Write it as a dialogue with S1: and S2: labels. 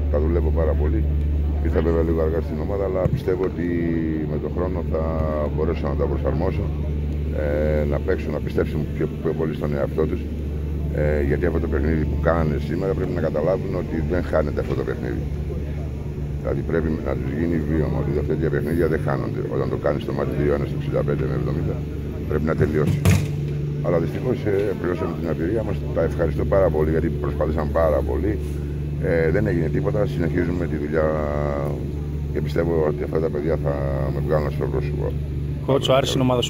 S1: τα δουλεύω πάρα πολύ. Ήρθα βέβαια λίγο αργά στην ομάδα, αλλά πιστεύω ότι με τον χρόνο θα μπορέσω να τα προσαρμόσω, να παίξουν, να πιστέψουν πιο πολύ στον εαυτό τους. Γιατί αυτό το παιχνίδι που κάνουν σήμερα πρέπει να καταλάβουν ότι δεν χάνεται αυτό το παιχνίδι. Δηλαδή πρέπει να τους γίνει βίωμα ότι τέτοια παιχνίδια δεν χάνονται. Όταν το κάνεις το μάτι 2-1 στο 65 με 70, πρέπει να τελειώσει. Αλλά δυστυχώς πληρώσαμε την αφηρία μας. Τα ευχαριστώ πάρα πολύ γιατί προσπαθήσαν πάρα πολύ. Δεν έγινε τίποτα. Συνεχίζουμε τη δουλειά και πιστεύω ότι αυτά τα παιδιά θα με βγάλουν στο πρόσωπο.
S2: Κότσο, άρεσε η ομάδα σου.